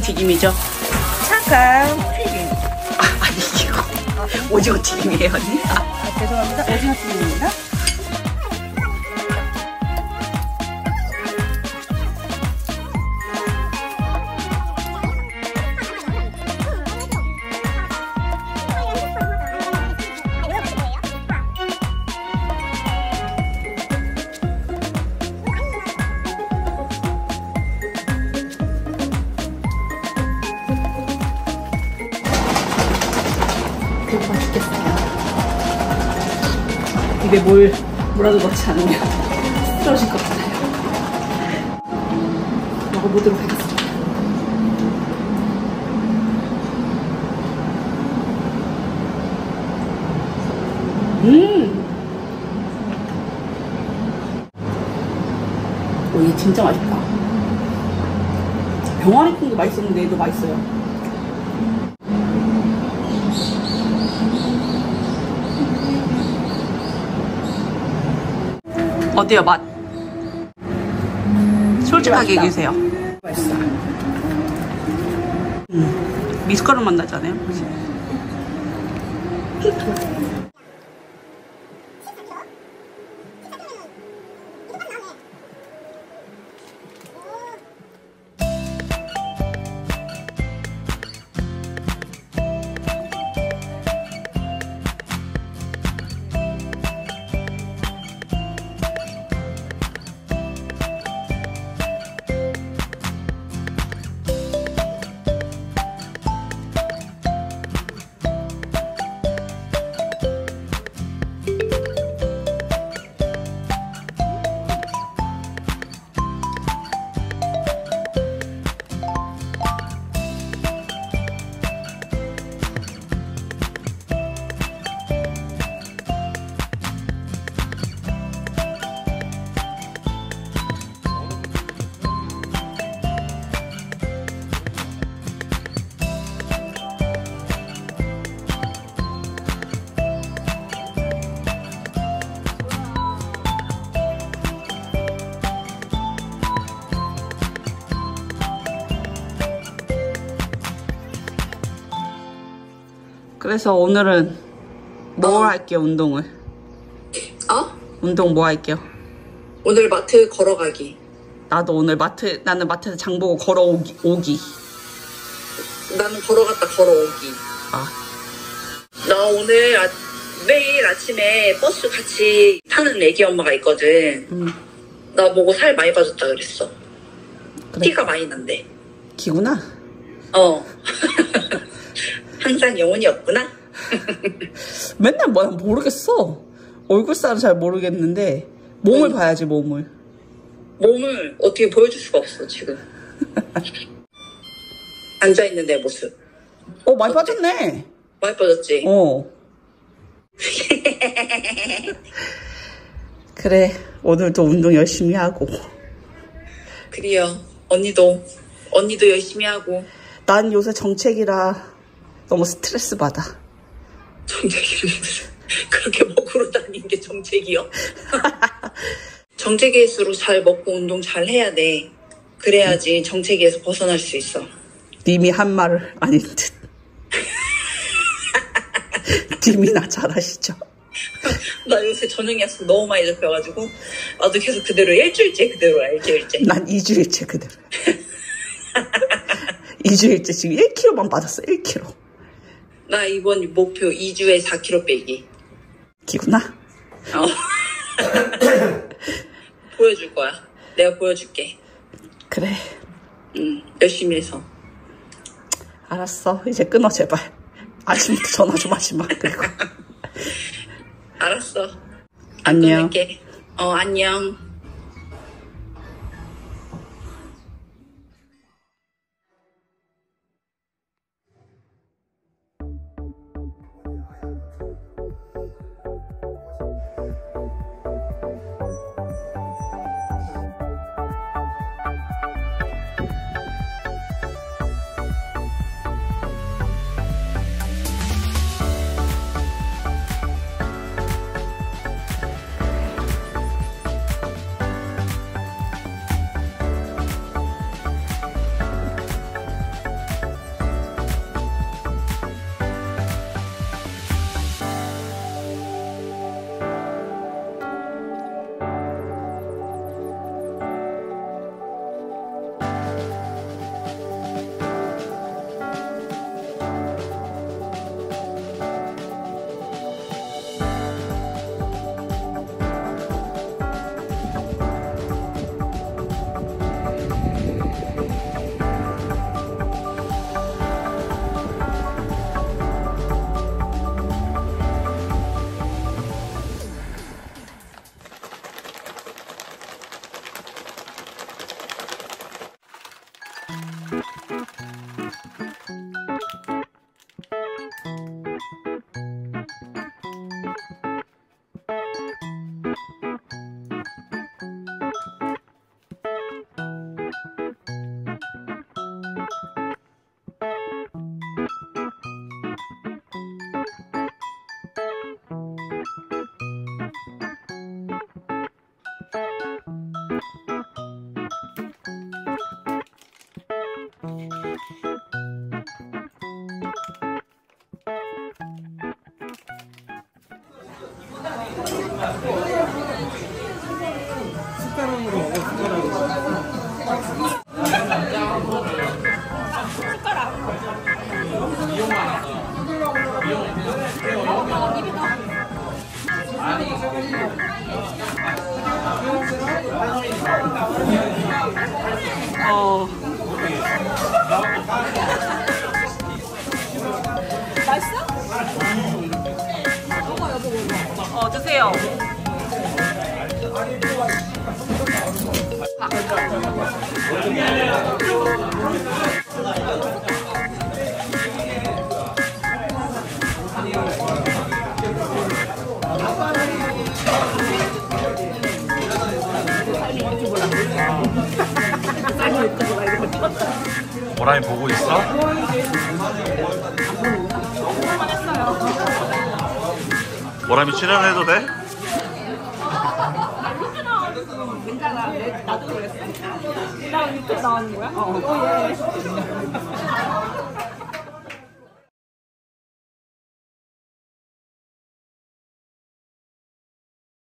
튀김이죠? 잠깐 튀김. 아니 이거 오징어 튀김이에요 언니? 죄송합니다. 오징어 튀김입니다. 배고파 죽겠어요. 입에 뭐라도 넣지 않으면 쓰러질 것 같아요. 먹어보도록 하겠습니다. 오, 이게 진짜 맛있다. 병아리 콩도 맛있었는데 얘도 맛있어요. 어때요, 맛? 솔직하게 얘기해주세요. 맛있어. 미숫가루 맛 나잖아요. 그래서 오늘은 뭘 할게요, 운동을? 운동 뭐 할게요? 오늘 마트 걸어가기. 나도 오늘 나는 마트에서 장 보고 걸어오기. 나는 걸어갔다 걸어오기. 나 오늘 매일 아침에 버스 같이 타는 애기 엄마가 있거든. 나 보고 살 많이 빠졌다 그랬어. 그래. 티가 많이 난대. 기구나? 항상 영혼이 없구나. 맨날 뭐 모르겠어. 얼굴살은 잘 모르겠는데 몸을 봐야지, 몸을. 몸을 어떻게 보여줄 수가 없어 지금. 앉아있는 내 모습. 많이 빠졌네. 많이 빠졌지? 그래, 오늘도 운동 열심히 하고. 그래요. 언니도 열심히 하고. 난 요새 정책이라 너무 스트레스 받아. 정책이 그렇게 먹으러 다니는 게 정책이요? 정체기에서 잘 먹고 운동 잘 해야 돼. 그래야지 정체기에서 벗어날 수 있어. 님이 한 말을 아닌 듯. 님이나 잘하시죠. 나 요새 저녁 약속 너무 많이 잡혀가지고 나도 계속 그대로 일주일째 그대로야. 일주일째. 난 2주일째 그대로. 2주일째 지금 1kg만 빠졌어. 1kg. 나 이번 목표 2주에 4kg 빼기. 기구나? 보여줄 거야. 내가 보여줄게. 그래. 열심히 해서. 알았어. 이제 끊어 제발. 아침부터 전화 좀 하지 마. 그리고. 알았어. 안녕. 끊을게. 안녕. 숟가락으로 먹어, 숟가락으로. 맛있어? 드세요. 보람이 보고 있어? 보람이 출연해도 돼? 괜찮아. 나도 그랬어. 나 유튜브 나오는 거야? 어, 예.